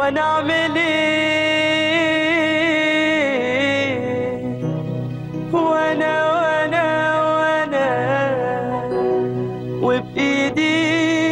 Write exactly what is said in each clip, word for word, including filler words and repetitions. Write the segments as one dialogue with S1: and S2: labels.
S1: وانا اعمل ايه؟ وانا وانا وانا وبايدي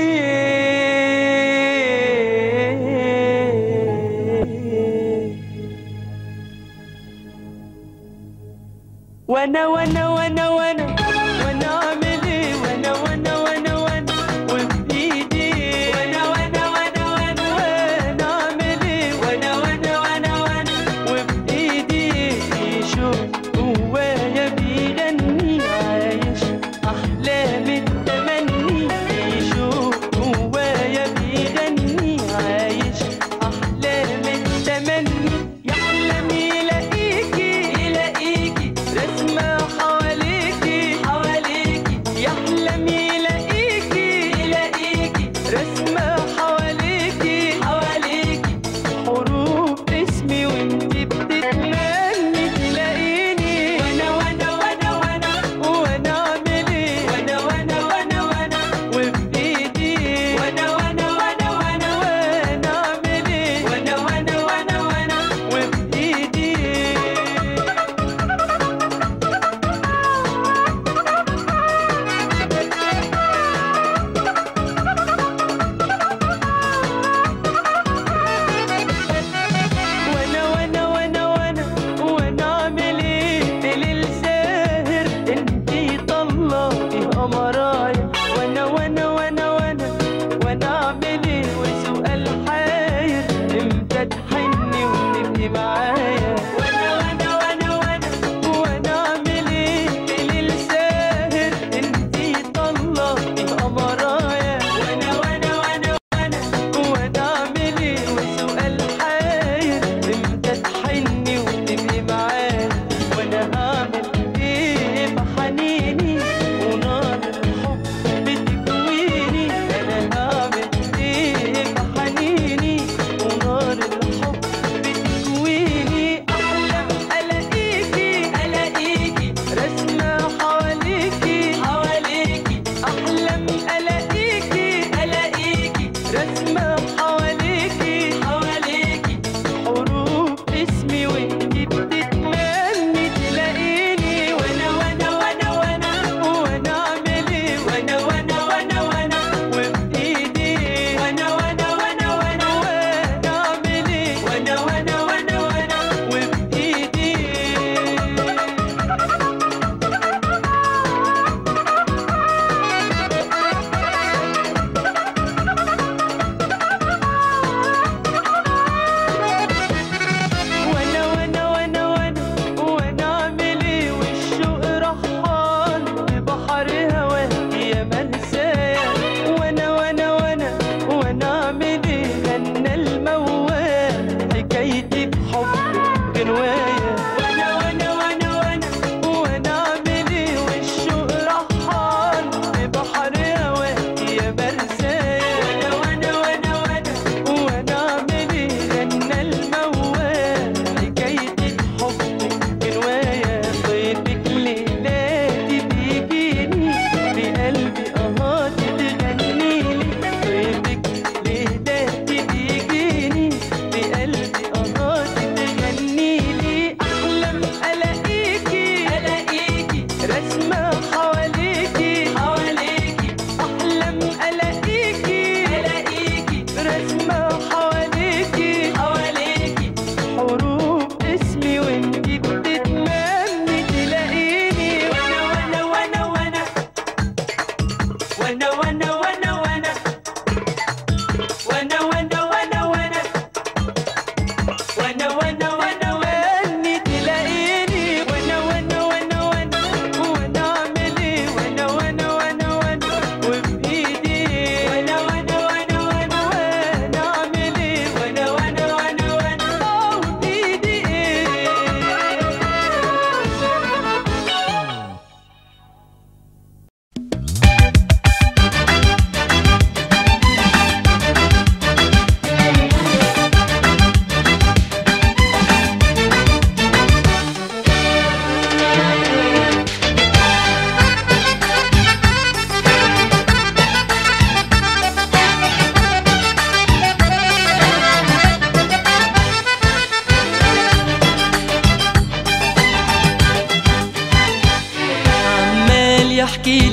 S1: وانا وانا وانا وانا وانا اعمل ايه؟ وانا وانا وانا وانا وبايدي وانا وانا وانا وانا وانا اعمل ايه؟ وانا وانا وانا وانا وبايدي يشوف جوايا بيغني عايش احلام التمني يشوف جوايا بيغني عايش احلام التمني يحلم يلاقيكي يلاقيكي رسمة حواليكي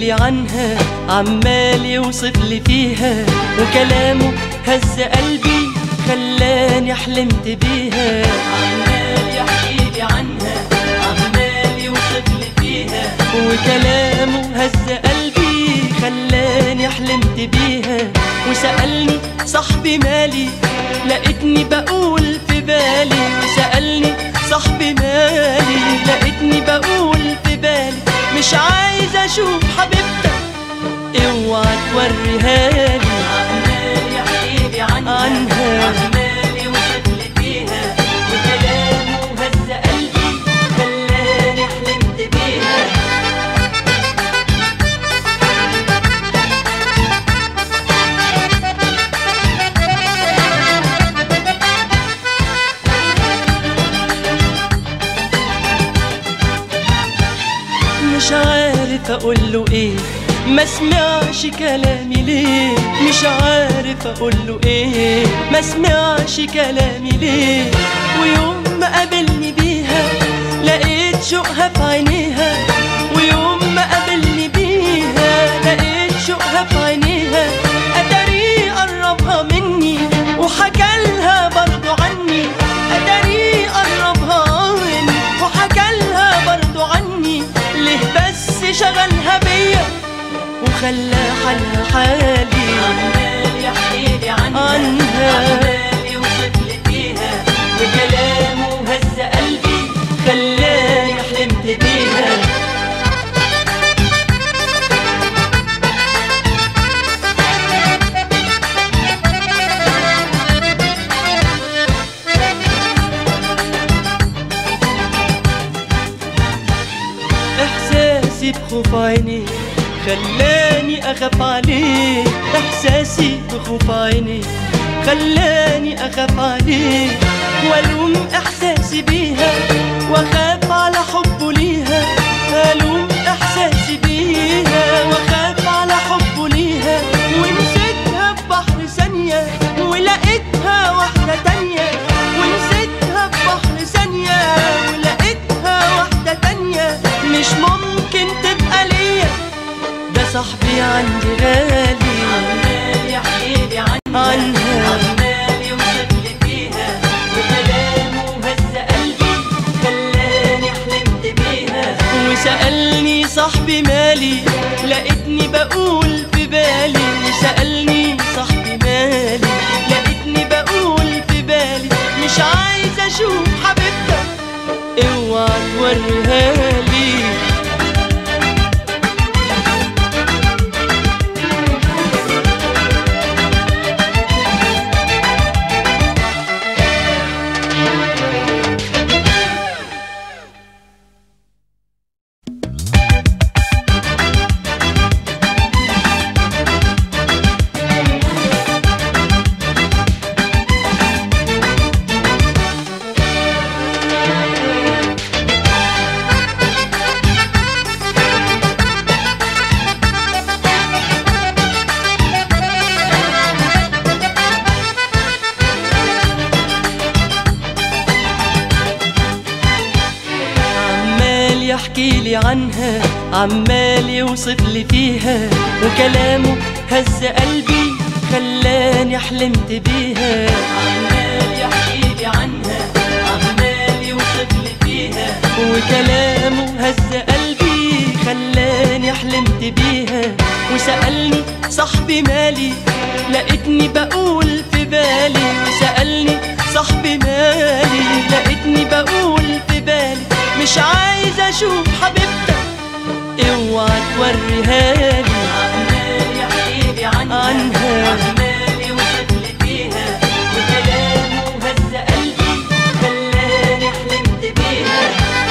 S1: يحكيلي عنها، عمال يوصف لي فيها، وكلامه هز قلبي خلاني حلمت بيها. عمال يحكيلي عنها، عمال يوصف لي فيها، وكلامه هز قلبي خلاني حلمت بيها. وسألني صاحبي مالي، لقيتني بقول في بالي. وسألني صاحبي مالي، لقيتني بقول في بالي مش عايز اشوف حبيبتك اوعى توريها لي. عمال يحكيلي عنها, عنها عمال يوصف لي فيها، وكلامه هز قلبي خلاني حلمت بيها. مش عارف اقوله ايه، ما سمعش كلامي ليه. مش عارف اقوله ايه، ما سمعش كلامي ليه. ويوم ما قابلني بيها لقيت شوقها في عينيها. ويوم ما قابلني بيها لقيت شوقها في عينيها. اتاري قربها مني وحكالها برضو عني. اتاري قربها مني وحكالها برضو عني. ليه بس شغلها بيا وخلى حالها حالي. عمال يحكيلي عنها, عنها عمال يوصف لي فيها، وكلامه هز قلبي خلاني حلمت بيها. احساسي بخوف عيني خلاني اخاف عليه. احساسي بخوف عيني خلاني اخاف عليه. والوم احساسي بيها واخاف على حبه ليها. الوم احساسي بيها واخاف على حبه ليها. ونسيتها ببحر ثانية ولقيتها واحدة تانية. ونسيتها ببحر ثانية ولقيتها واحدة تانية. مش ممكن تبقى ليا، ده صاحبي عندي غالي. عمال يحكيلي عنها, عنها عمال يوصف لي فيها، وكلامه هز قلبي خلاني حلمت بيها. وسألني صاحبي مالي، لقيتني بقول في بالي. وسألني صاحبي مالي، لقيتني بقول في بالي مش عايز اشوف حبيبتك اوعى توريها لي. يحكيلي عنها، عمال يوصف لي فيها، وكلامه هز قلبي خلاني حلمت بيها. عمال يحكيلي عنها، عمال يوصف لي فيها، وكلامه هز قلبي خلاني حلمت بيها. وسألني صاحبي مالي، لقيتني بقول في بالي. وسألني صاحبي مالي، لقيتني بقول في بالي مش عايز اشوف حبيبتك اوعى توريها لي. عمال يحكيلي عنها, عنها عمال يوصف لي فيها، وكلامه هز قلبي خلاني حلمت بيها.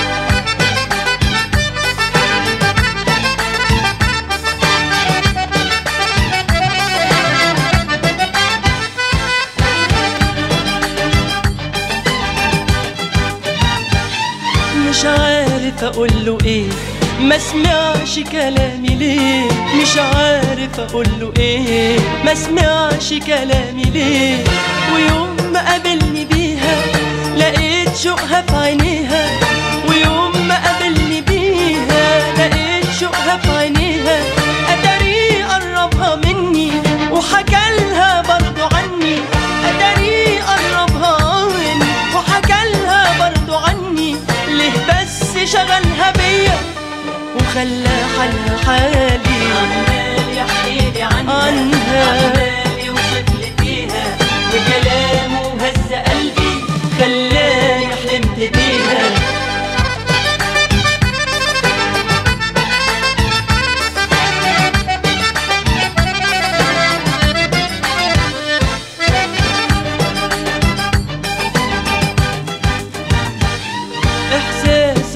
S1: مش عارف اقوله ايه، ما سمعش كلامي ليه. مش عارف اقوله ايه، ما سمعش كلامي ليه. ويوم ما قابلني بيها لقيت شوقها في عينيها. ويوم ما قابلني بيها لقيت شوقها في عينيها.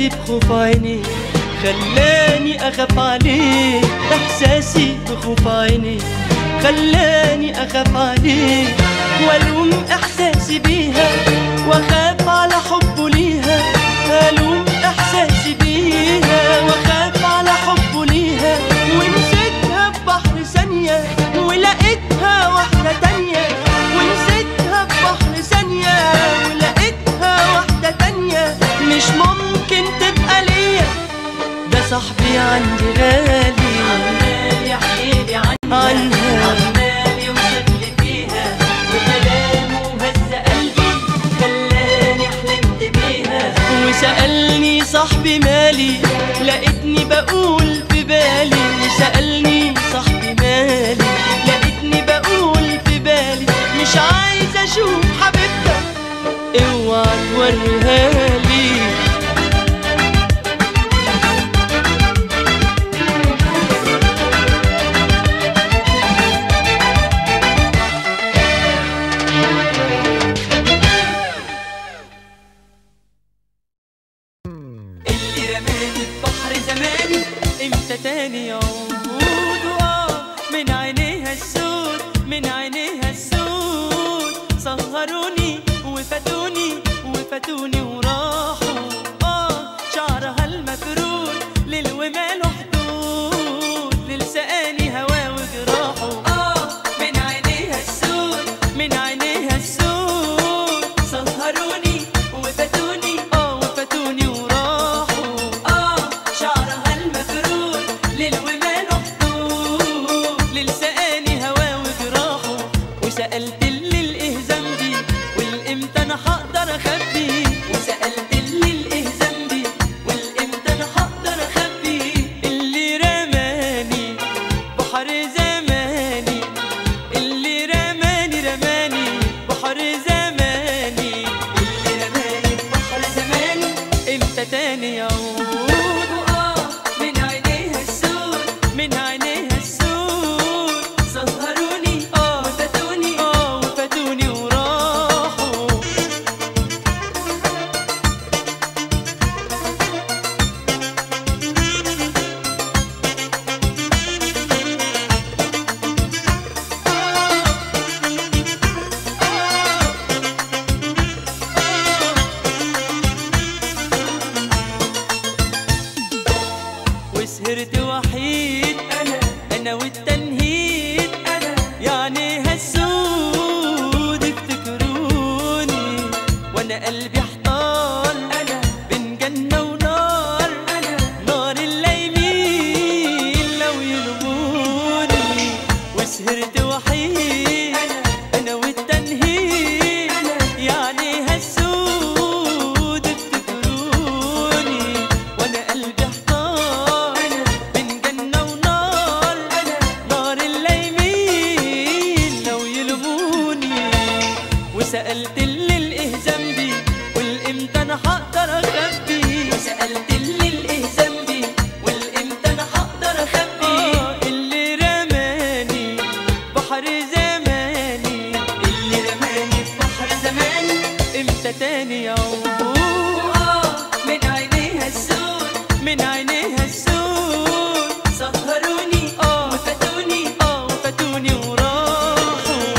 S1: إحساسي بخوف عيني خلاني أخاف عليه، إحساسي بخوف عيني خلاني أخاف عليه، والوم إحساسي بيها وأخاف على حبه ليها، ألوم إحساسي بيها وأخاف على حبه ليها، ونسيتها ببحر ثانية ولقيتها واحدة تانية، ونسيتها ببحر ثانية ولقيتها واحدة تانية، مش ممكن تبقى ليا، ده صاحبي عندي غالي عمال يحكيلي عنها عمال يوصف لي فيها، وكلامه هز قلبي خلاني حلمت بيها، وسألني صاحبي مالي لقيتني بقول في بالي، سألني صاحبي مالي لقيتني بقول في بالي، مش عايز اشوف حبيبتك اوعى توريها لي. تاني يعود وآه من عينيها السود، من عينيها السود، سهروني وفاتوني وفاتوني وراحوا، آه شعرها المفرود ليل وماله حدود، ليل سقاني هوا وجراحه، آه من عينيها السود، من عينيها السود، سهروني وفاتوني آه وفاتوني وراحوا، آه شعرها المفرود ليل وماله حدود، ليل سقاني هوا وجراحه، وسألت اللي الايه ذنبي والامتى انا هقدر اخبي، وسألت اللي الايه ذنبي والامتى انا هقدر اخبي، اللي رماني بحر زماني، اللي رماني رماني بحر زماني، اللي رماني بحر زماني، امتى تاني يعود من عينيها السود، سهروني اه وفاتوني اه وفاتوني وراحوا. وسهرت وحيد انا انا والتنهيد انا، يعني هالسود افتكروني وانا قلبي احتار انا بين جنة ونار، انا نار اللي يميل لو يلوموني، وسهرت وحيد انا انا والتنهيد انا، يعني هالسود افتكروني وانا قلبي احتار بين جنة ونار، انا نار اللي يميل لو يلوموني، وسألت اللي الايه ذنبي والامتى انا هقدر اخبي، وسألت اللي الايه ذنبي والامتى انا هقدر اخبي، آه اللي رماني بحر زماني، اللي رماني في بحر زماني، امتى تاني يعود آه من عينيها السود، من عينيها السود، سهروني اه وفاتوني اه وفاتوني وراحوا.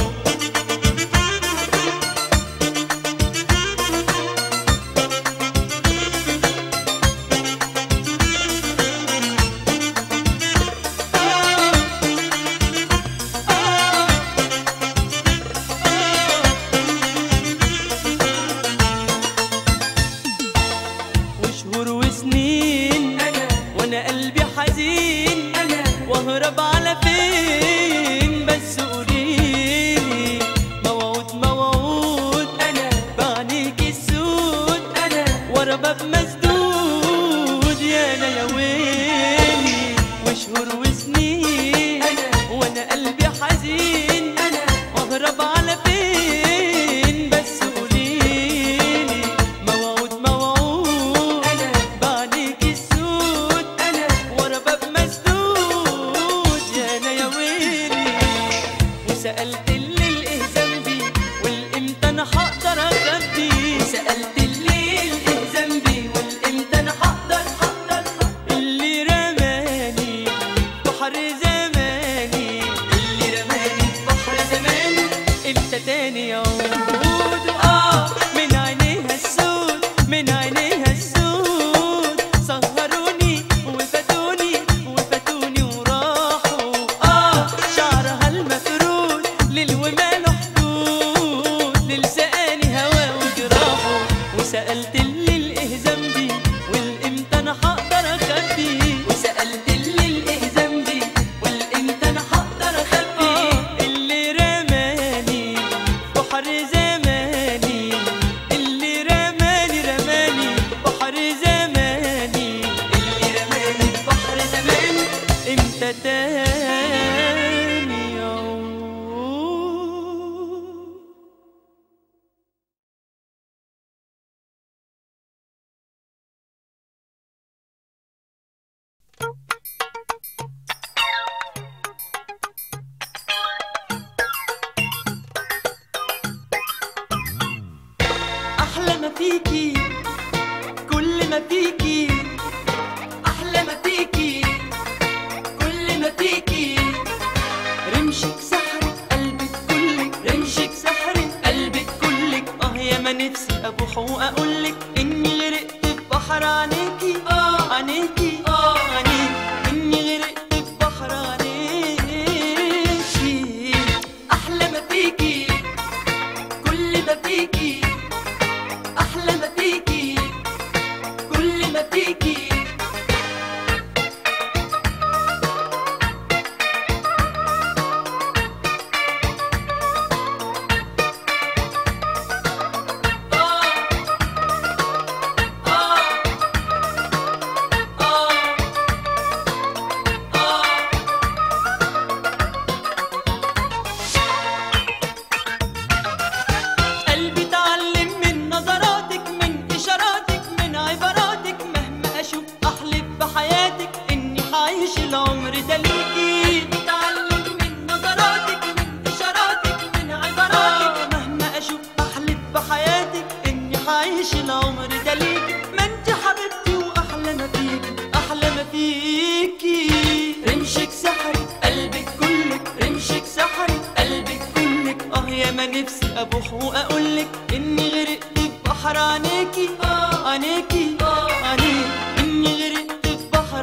S1: وشهور وسنين انا تاني يعود. آه من عينيها السود، من عينيها السود، سهروني وفاتوني وفاتوني وراحوا. آه شعرها المفرود للوماله حدود، للسقاني هوا وجراحه. وسألت اللي الايه ذنبي والامتى انا هقدر اخبي، وسألت اللي الايه ذنبي والامتى انا هقدر اخبي. آه اللي رماني بحر زماني، اللي رماني رماني بحر زماني، اللي رماني بحر زماني امتى تاني يعود. أحلى ما فيكي كل ما فيكي، أحلى ما فيكي كل ما فيكي. رمشك سحرك قلبك كلك، رمشك سحرك قلبك كلك. آه يا ما نفسي أبوح وأقولك إني غرقت في بحر عينيكي. آه عينيكي آه عينيكي، إني غرقت في بحر عينيكي. أحلى ما فيكي كل ما فيكي، أحلى ما فيكي كل ما فيكي. قلبي اتعلم من نظراتك، من إشاراتك، من عباراتك. مهما أشوف أحلف بحياتك إني هعيش العمر ده ليكي. اتعلم من نظراتك، من إشاراتك، من عباراتك. مهما أشوف أحلف بحياتك إني هعيش العمر ده ليكي. ما انت حبيبتي وأحلى ما فيكي، أحلى ما فيكي. رمشك سحرك قلبك كلك، رمشك سحرك قلبك كلك. آه يا ما نفسي أبوح وأقولك إني غرقت في بحر عينيكي. آه عينيكي آه عينيكي، إني غرقت في بحر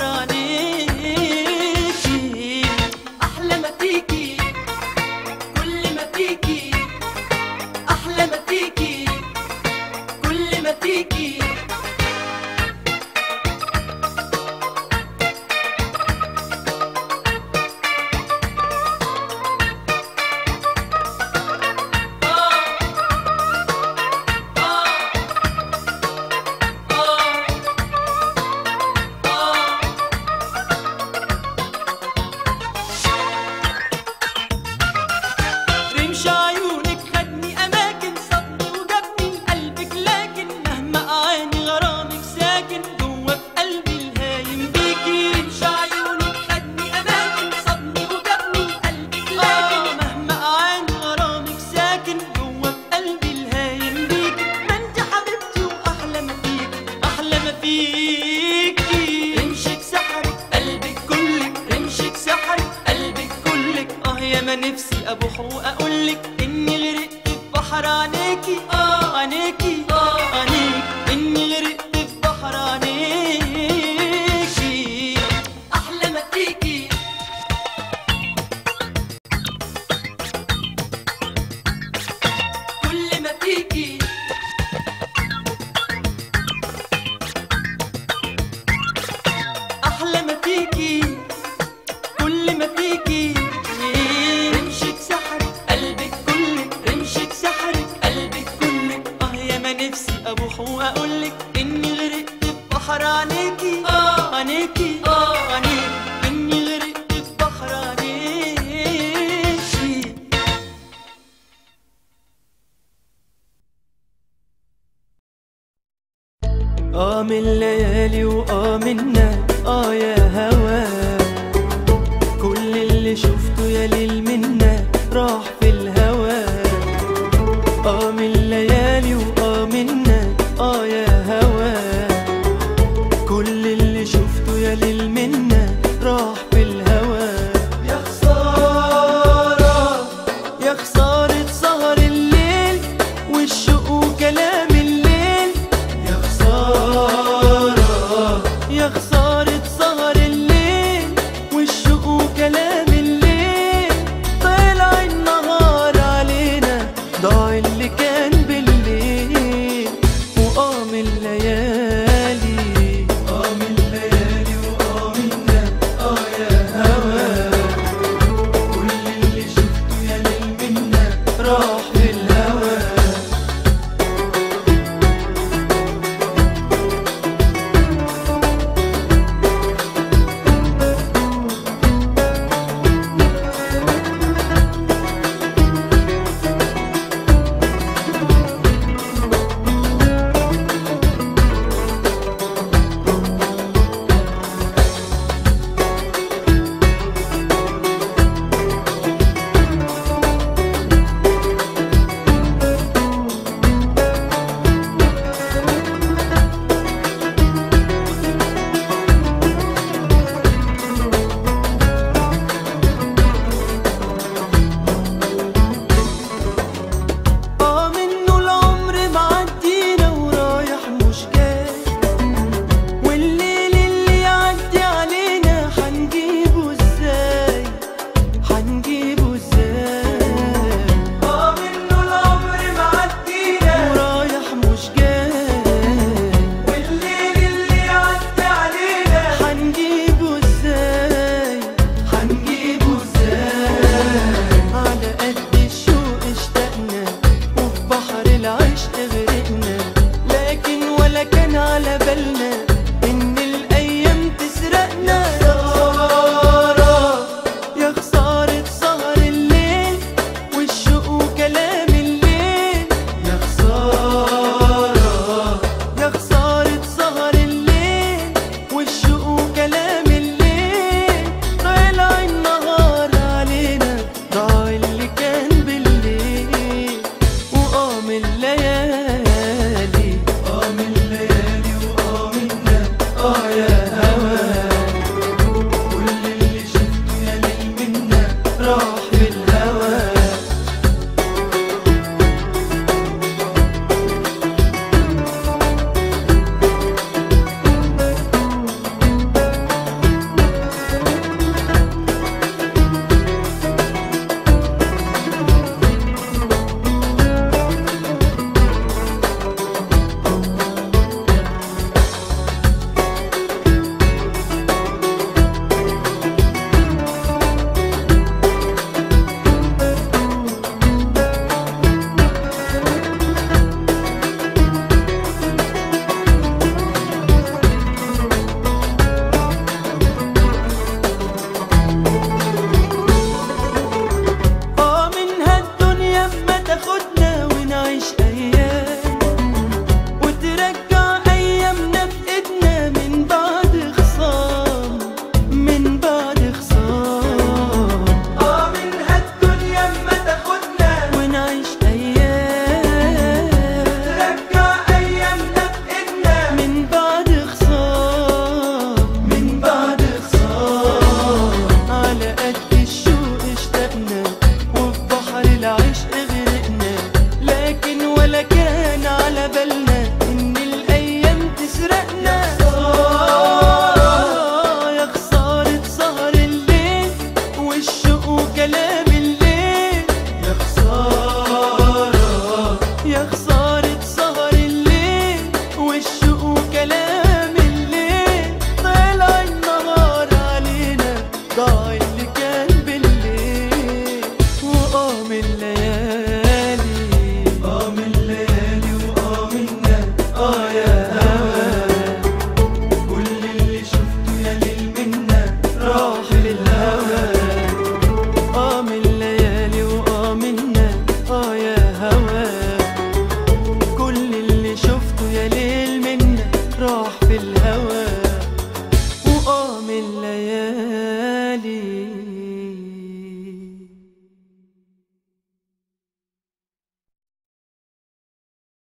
S1: عينيكي. أحلى ما فيكي كل ما فيكي، أحلى ما فيكي كل ما فيكي. رمش عيونك خدني أماكن، صدني وجابني لقلبك. لكن مهما أعاني غرامك ساكن جوا في قلبي الهايم بيكي. رمش عيونك خدني أماكن، صدني وجابني لقلبك. لكن مهما أعاني غرامك ساكن جوا في قلبي الهايم بيكي. ما انت حبيبتي وأحلى ما فيكي، أحلى ما فيكي. رمشك سحرك قلبك كلك، رمشك سحرك قلبك كلك. آه يا ما نفسي أبوح وأقولك إني غرقت في بحر عينيكي. آه عينيكي آه عينيكي، إني غرقت في بحر عينيكي. أحلى ما فيكي كل ما فيكي. أحلى ما فيكي كل ما فيكي. رمشك سحرك قلبك كلك، رمشك سحرك قلبك كلك. آه يا ما نفسي أبوح وأقولك إني غرقت في بحر عينيكي. آه عينيكي آه عينيكي، إني غرقت في بحر عينيكي. آه من الليالي وآه منا آه يا هوا. كل اللي شفته يا ليل منا راح في الهوا. آه من الليالي وآه منا آه يا هوا. كل اللي شفته يا ليل منا راح في الهوا. يا خسارة يا خسارة سهر الليل. اللي كان